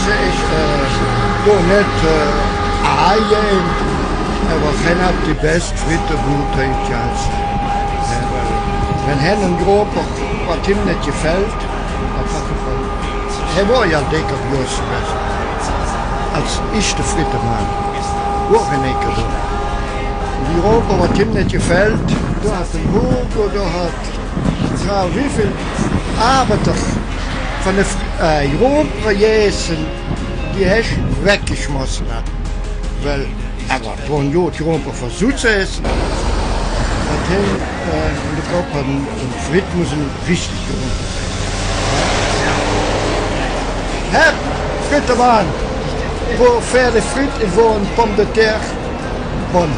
ich doch nicht Aien, aber ich habe die beste Fritterbutter in Chelsea. Wenn Herrn Groper was ihm nicht gefällt, er war ja dicker Björn gewesen. Als ich der Frittermann. Auch in Ecke da. Die Groper was ihm nicht gefällt, da hat ein Buch, da hat ja, wie viel Arbeiter von den Groper-Jäsen die Hesch weggeschmissen hat. Weil, aber von Jod Groper versucht zu essen. De kop en frit moeten richtig doen. Herr Frittermann, voor verder frit en voor een pomme de terre bon.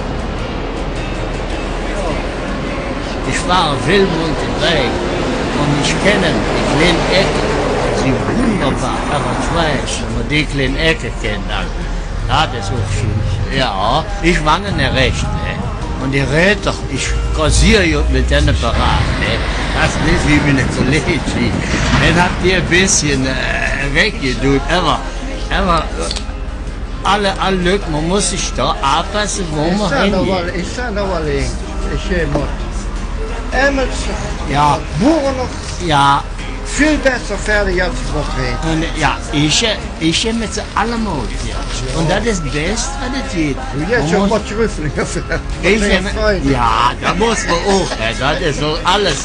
Ich war Wilmund in Rhein und ich kenne die kleine Ecke. Sie wunderbar, aber ich weiß, wenn man die kleine Ecke kennt, dann das ist auch schön. Ja, ich wange nicht recht, ne? Und die redet doch, ich rasiere ja mit denen parat, ne? Das ist wie meine Kollegin. Dann habt ihr ein bisschen weggedut, aber alle Glück, man muss sich da anpassen, wo man hingeht. Ich sage noch mal links, ich gehe mal. Emmelsen, Ja. Boeren noch Ja, viel besser fertig als ich noch weet. und ja, ich mit sie allemal. Ja. Und das ist das Beste, was es geht. Jetzt Man schon muss- wat Trüfflinge für Ja, da muss man auch, ne? Das ist so alles.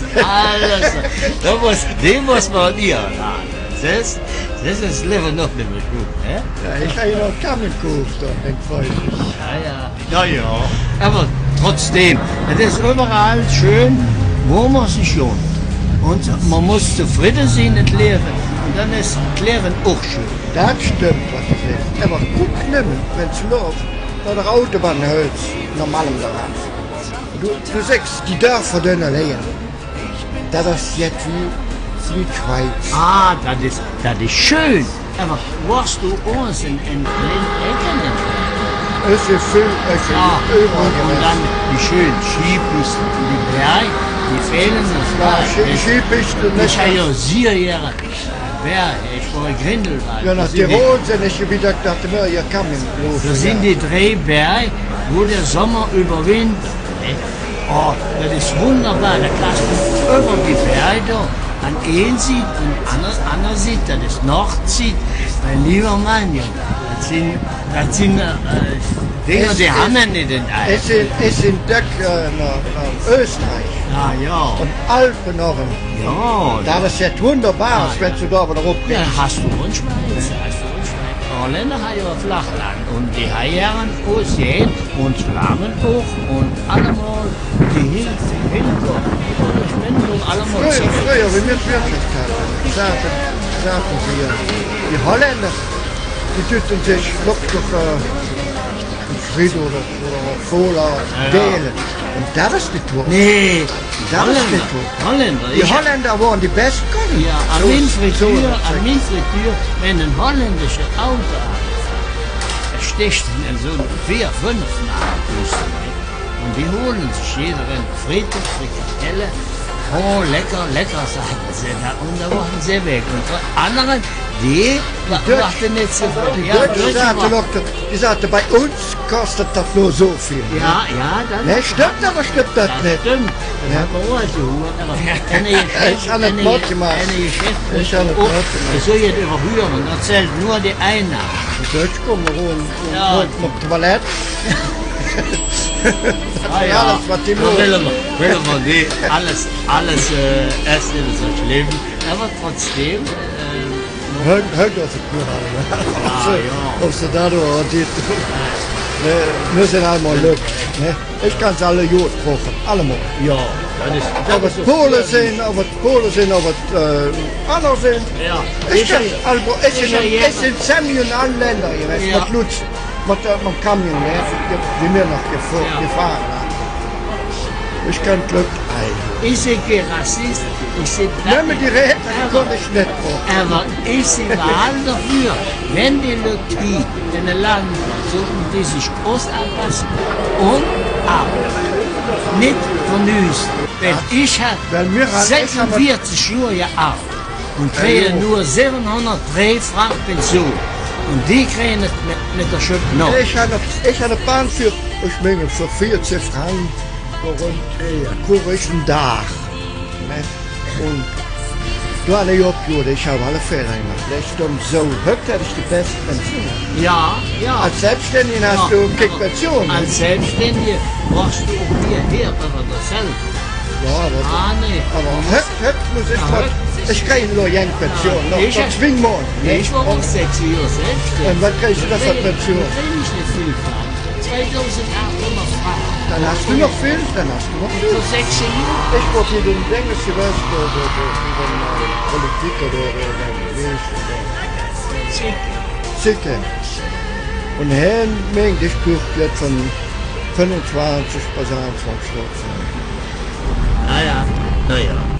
Den muss man hier laden. Das ist lieber noch nicht mehr gut, ne? Ja, ich habe noch Kammel gekauft, den Freund. Ja. Aber trotzdem, es ist überall schön, wo man sich lohnt. Und man muss zufrieden sein im Leben. Und dann ist das Leben auch schön. Das stimmt, was du sagst. Aber guck nimmer, wenn es läuft, nach der Autobahn hält, normalem daran. Du sagst, die Dörfer dünn allein. Das ist jetzt wie die Schweiz. Ah, das ist schön. Aber warst du uns in kleinen Ecken? Es ist viel, es ist Ja, überall und dann gewesen. die schönen Skipisten, die Berge, die fehlen uns Ja, gar nicht. Skipisten Ich nicht. habe ja 7 Jahre Berge, ich war in Grindelwald. Ja, nach Das sind die- Tirol sind ich wieder gedacht, ja, Kammel. Das sind die 3 Berge, wo der Sommer überwintert. Ne? Oh, das ist wunderbar. Da kannst du über die Berge da an einen sieht und anderen sieht, das ist Nordsieht. Mein lieber Mann, Junge, das sind Dinge, die haben wir nicht in Alpen. Es sind Deck nach Österreich Ja. und Alpen noch. Ja, Das ist jetzt wunderbar, wenn du da wieder ja, hochgehst. hast du uns Schweiz. Holländer haben ja Flachland und die Haien aussehen und Flammen hoch und allemal die Hilfe und Spenden und allemal Früher, wie wir es wirklich hatten, sagten sie, die Holländer, die töten sich wirklich Fried oder Cola delen. Und das ist die Tour. Nee, Das ist die Tour. Holländer. Die Holländer waren die besten Kochen. Ja, an min Fritür, wenn ein holländisches Auto hat, er sticht in so 4, 5 Nachbüsten. Und die holen sich jeder eine Frikadelle. Oh, lecker, sagen sie. Und da waren sie weg. Und andere, die machten nicht so viel. Die Ja, Deutschen sagten Deutsche noch, die sagten, bei uns kostet das nur so viel. ja, das Ne, stimmt aber stimmt das nicht. stimmt. Das hat man auch so gehört. Aber Ich habe nicht Mord gemacht. Ich habe nicht Mord gemacht. Ich soll jetzt überhören, das zählt nur die Einnahmen. Die Deutschen kommen Ja. und auf die Toilette. Alles, was die Da wollen. will man nicht alles essen in das Leben. Aber trotzdem, Hört das gut an. Ob sie da oder die. Müssen einmal Glück. Ne? Ich kann es alle gut kochen. Allemal. ja, Ob es Polen sind, ob es andere sind. Ja, Ich kann es sind Samuel alle Länder hier. Ja. Mit Lutz. Man kann mir nicht, wie mir noch gefahren haben. Ich kann Glück ein. ich bin kein Rassist, ich bin Nimm mir die Rede, konnte ich nicht kochen. aber ich bin all dafür, wenn die Leute in den Land versuchen, die sich anpassen und arbeiten. Nicht vernünftig. Denn ich Weil wir habe haben- 46 Jahre gearbeitet und kriege nur 703 Franken Pension. Und die kriegen es mit der Schütte noch. Ich habe eine Bahn für, ich meine, für 14 Franken kriege ich einen Tag. Ne? Und du hast ja abgehört, ich habe alle Fehler gemacht. Ich bin so heute hätte ich die beste Pension. Ja, ja. Als Selbstständiger hast du keine Pension. Als Selbstständige brauchst du auch hierher, aber dasselbe. Ja, Nee. aber heute muss ich mal, ich kriege nur eine Pension, noch Ich- 2 Monate. Ne? Ich war auch 6 Jahre selbstständig. Und was kriegst du da für Pension? Da krieg ich nicht viel Franken. 2800 Franken. Dann hast du noch viel, dann hast du noch viel. Für 6 Jahre. Ich wollte den Dinges gewesen, Politik oder Zicke. Und Herrn mengt ich gucke jetzt von 25 bis 21 Stunden. Naja.